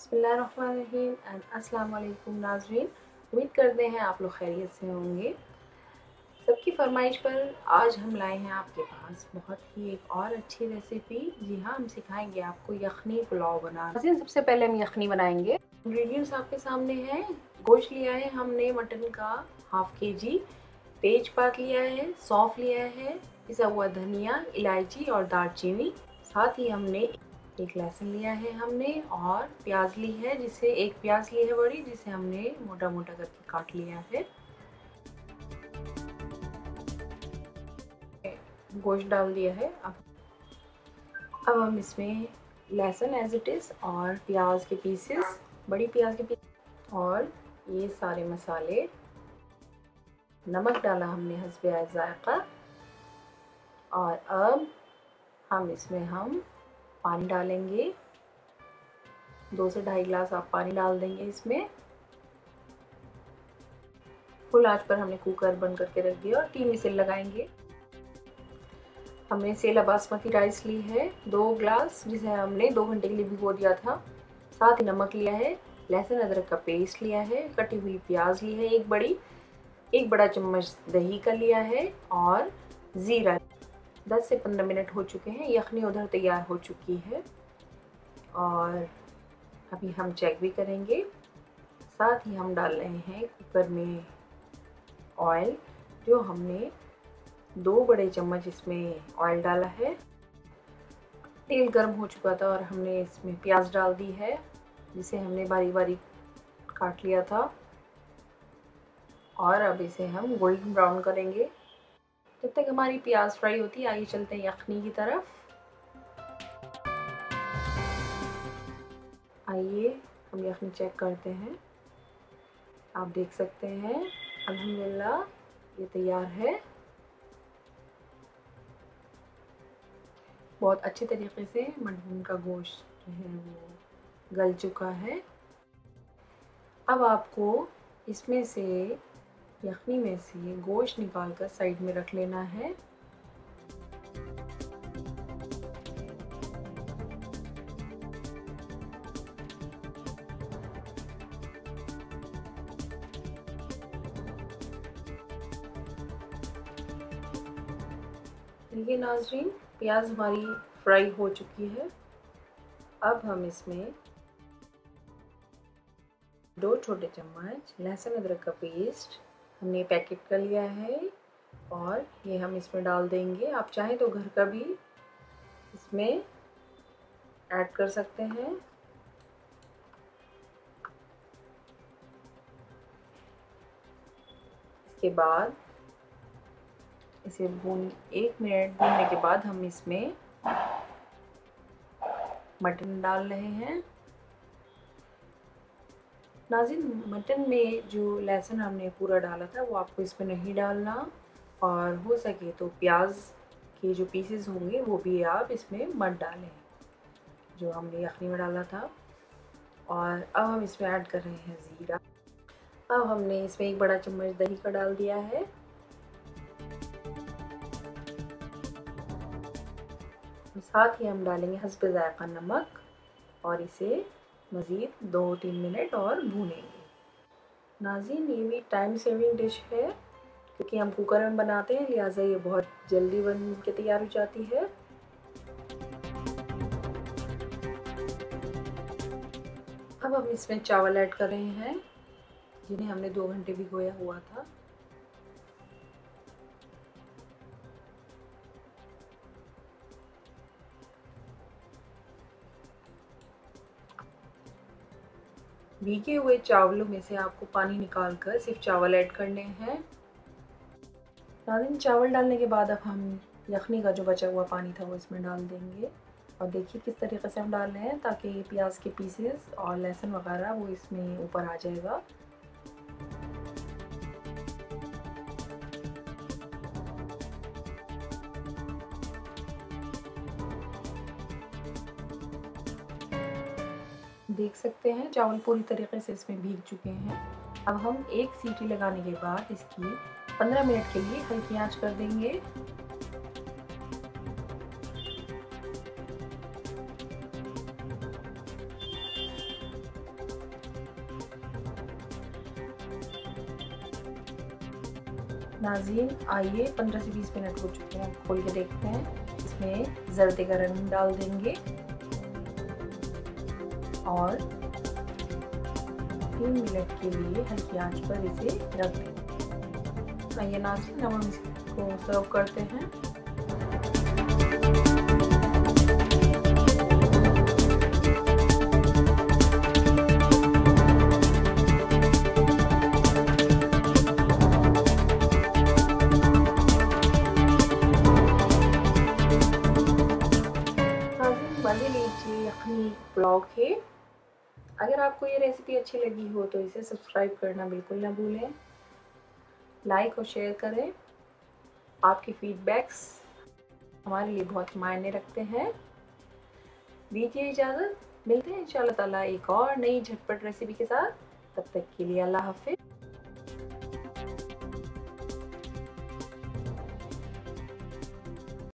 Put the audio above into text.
बिस्मिल्लाहिर्रहमानिर्रहीम एंड अस्सलाम वालेकुम नाज़रीन। उम्मीद करते हैं आप लोग खैरियत से होंगे। सबकी फरमाइश पर आज हम लाए हैं आपके पास बहुत ही एक और अच्छी रेसिपी। जी हाँ, हम सिखाएंगे आपको यखनी पुलाव बनाना। नाज़रीन, सबसे पहले हम यखनी बनाएंगे। इंग्रेडिएंट्स आपके सामने हैं। गोश्त लिया है हमने मटन का हाफ kg, तेजपात लिया है, सौंफ लिया है, पिसा हुआ धनिया, इलायची और दालचीनी। साथ ही हमने एक लहसुन लिया है हमने और प्याज ली है, जिसे एक प्याज ली है बड़ी, जिसे हमने मोटा मोटा करके काट लिया है। गोश्त डाल दिया है। अब हम इसमें लहसुन एज इट इज़ और प्याज के पीसेस, बड़ी प्याज के पीसेस और ये सारे मसाले। नमक डाला हमने हस्बे ज़ायक़ा। और अब हम इसमें पानी डालेंगे। 2 से 2.5 गिलास आप पानी डाल देंगे इसमें। फुल आंच पर हमने कुकर बंद करके रख दिया और 3 विसिल लगाएंगे। हमने सेला बासमती राइस ली है 2 गिलास, जिसे हमने 2 घंटे के लिए भिगो दिया था। साथ ही नमक लिया है, लहसुन अदरक का पेस्ट लिया है, कटी हुई प्याज ली है एक बड़ा चम्मच दही का लिया है और ज़ीरा। 10 से 15 मिनट हो चुके हैं। यखनी उधर तैयार हो चुकी है और अभी हम चेक भी करेंगे। साथ ही हम डाल रहे हैं कुकर में ऑयल, जो हमने 2 बड़े चम्मच इसमें ऑयल डाला है। तेल गर्म हो चुका था और हमने इसमें प्याज डाल दी है, जिसे हमने बारीक बारीक काट लिया था। और अब इसे हम गोल्डन ब्राउन करेंगे। जब तक हमारी प्याज फ्राई होती है, आइए चलते हैं यखनी की तरफ। आइए हम यखनी चेक करते हैं। आप देख सकते हैं अल्हम्दुलिल्लाह ये तैयार है। बहुत अच्छे तरीके से मटन का गोश्त जो है वो गल चुका है। अब आपको इसमें से यखनी में से गोश्त निकाल कर साइड में रख लेना है। देखिए नाज़रीन, प्याज हमारी फ्राई हो चुकी है। अब हम इसमें 2 छोटे चम्मच लहसुन अदरक का पेस्ट हमने पैकेट का लिया है और ये हम इसमें डाल देंगे। आप चाहें तो घर का भी इसमें ऐड कर सकते हैं। इसके बाद इसे 1 मिनट भूनने के बाद हम इसमें मटन डाल रहे हैं। नाज़रीन, मटन में जो लहसुन हमने पूरा डाला था वो आपको इसमें नहीं डालना, और हो सके तो प्याज के जो पीसेस होंगे वो भी आप इसमें मत डालें, जो हमने यखनी में डाला था। और अब हम इसमें ऐड कर रहे हैं ज़ीरा। अब हमने इसमें 1 बड़ा चम्मच दही का डाल दिया है। साथ ही हम डालेंगे हस्बे ज़ायक़ा नमक और इसे मज़ीद 2-3 मिनट और भूनेंगे। नाज़रीन, ये भी टाइम सेविंग डिश है, क्योंकि हम कुकर में बनाते हैं, लिहाजा ये बहुत जल्दी बन के तैयार हो जाती है। अब हम इसमें चावल ऐड कर रहे हैं, जिन्हें हमने 2 घंटे भिगोया हुआ था। भीगे हुए चावलों में से आपको पानी निकालकर सिर्फ चावल ऐड करने हैं। नाज़रीन, चावल डालने के बाद अब हम यखनी का जो बचा हुआ पानी था वो इसमें डाल देंगे। और देखिए किस तरीके से हम डाल रहे हैं, ताकि प्याज के पीसेस और लहसुन वगैरह वो इसमें ऊपर आ जाएगा। देख सकते हैं चावल पूरी तरीके से इसमें भीग चुके हैं। अब हम 1 सीटी लगाने के बाद इसकी 15 मिनट के लिए हल्की आंच कर देंगे। नाज़रीन आइए 15 से 20 मिनट हो चुके हैं, खोल के देखते हैं। इसमें जर्दे का रंग डाल देंगे और 3 मिनट के लिए हल्की आंच पर इसे रख देंगे। आइए नाज़रीन अब हम इसको सर्व करते हैं। मज़े लीजिए यखनी पुलाव के। अगर आपको ये रेसिपी अच्छी लगी हो तो इसे सब्सक्राइब करना बिल्कुल ना भूलें, लाइक और शेयर करें। आपके फीडबैक्स हमारे लिए बहुत मायने रखते हैं। दीजिए इजाज़त, मिलते हैं इंशाल्लाह ताला एक और नई झटपट रेसिपी के साथ। तब तक के लिए अल्लाह हाफ़िज़।